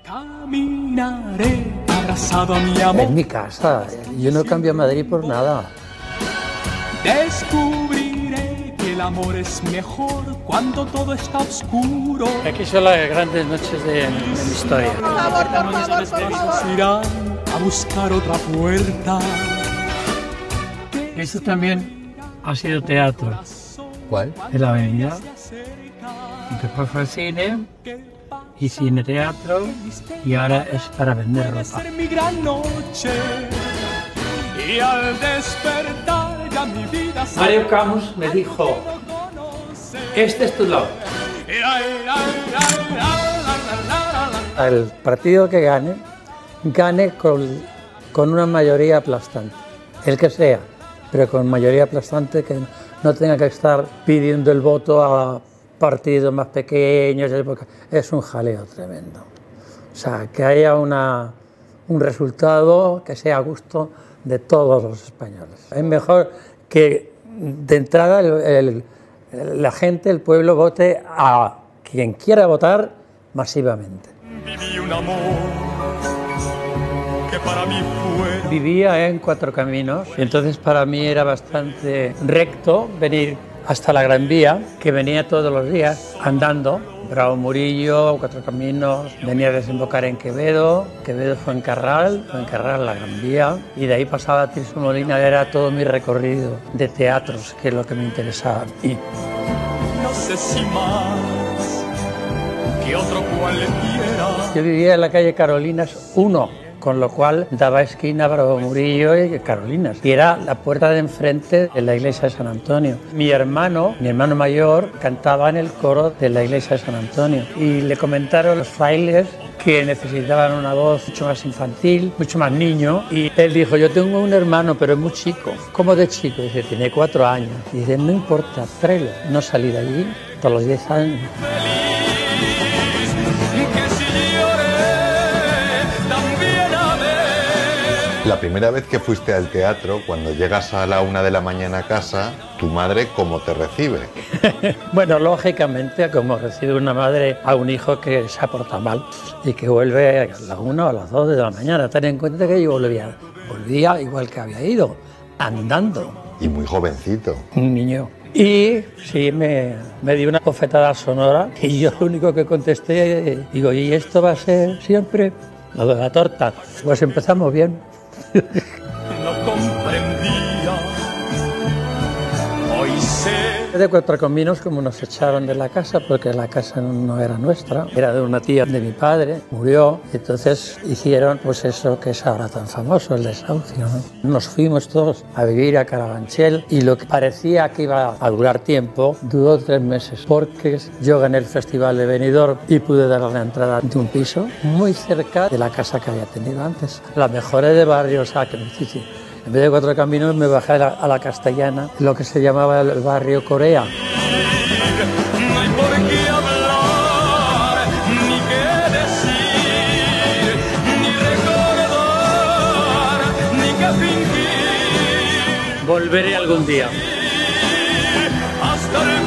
Caminaré abrazado a mi amor. Es mi casa, yo no cambio a Madrid por nada. Descubriré que el amor es mejor cuando todo está oscuro. Aquí son las grandes noches de mi historia. Por favor. Irán a buscar otra puerta. Esto también ha sido teatro. ¿Cuál? En la avenida. Y después fue cine y cine-teatro y ahora es para vender ropa. Mi gran noche. Y al despertar ya mi vida se... Mario Camus me dijo, este es tu lado. El partido que gane con una mayoría aplastante, el que sea, pero con mayoría aplastante, que no tenga que estar pidiendo el voto a partidos más pequeños, es un jaleo tremendo. O sea, que haya un resultado que sea a gusto de todos los españoles. Es mejor que de entrada la gente, el pueblo, vote a quien quiera votar masivamente. Viví un amor que para mí fue... Vivía en Cuatro Caminos, y entonces para mí era bastante recto venir hasta la Gran Vía, que venía todos los días andando. Bravo Murillo, Cuatro Caminos, venía a desembocar en Quevedo, Quevedo Fuencarral, la Gran Vía, y de ahí pasaba a Tirso Molina, era todo mi recorrido de teatros, que es lo que me interesaba a mí. No sé si más que otro cualquiera. Yo vivía en la calle Carolinas 1, con lo cual daba esquina a Bravo Murillo y Carolinas, y era la puerta de enfrente de la iglesia de San Antonio. Mi hermano mayor, cantaba en el coro de la iglesia de San Antonio y le comentaron los frailes que necesitaban una voz mucho más infantil, mucho más niño, y él dijo, yo tengo un hermano, pero es muy chico. ¿Cómo de chico? Dice, tiene 4 años. Y dice, no importa, tráelo. No salí de allí hasta los 10 años. La primera vez que fuiste al teatro, cuando llegas a la 1 de la mañana a casa, tu madre, ¿cómo te recibe? Bueno, lógicamente, como recibe una madre a un hijo que se ha portado mal y que vuelve a la 1 o a las 2 de la mañana. Ten en cuenta que yo volvía igual que había ido, andando. Y muy jovencito. Un niño. Y sí, me dio una bofetada sonora y yo lo único que contesté, digo, ¿y esto va a ser siempre? Lo de la torta. Pues empezamos bien. No comprendía. Hoy sé. De Cuatro Caminos, como nos echaron de la casa, porque la casa no era nuestra, era de una tía de mi padre, murió, y entonces hicieron pues eso que es ahora tan famoso, el desahucio, ¿no? Nos fuimos todos a vivir a Carabanchel y lo que parecía que iba a durar tiempo, duró 3 meses, porque yo gané el Festival de Benidorm y pude dar la entrada de un piso muy cerca de la casa que había tenido antes. La mejoré de barrio, o sea, que en vez de Cuatro Caminos me bajé a la Castellana, lo que se llamaba el barrio Corea. No hay por qué hablar, ni qué decir, ni recordar, ni qué fingir. Volveré algún día. Hasta el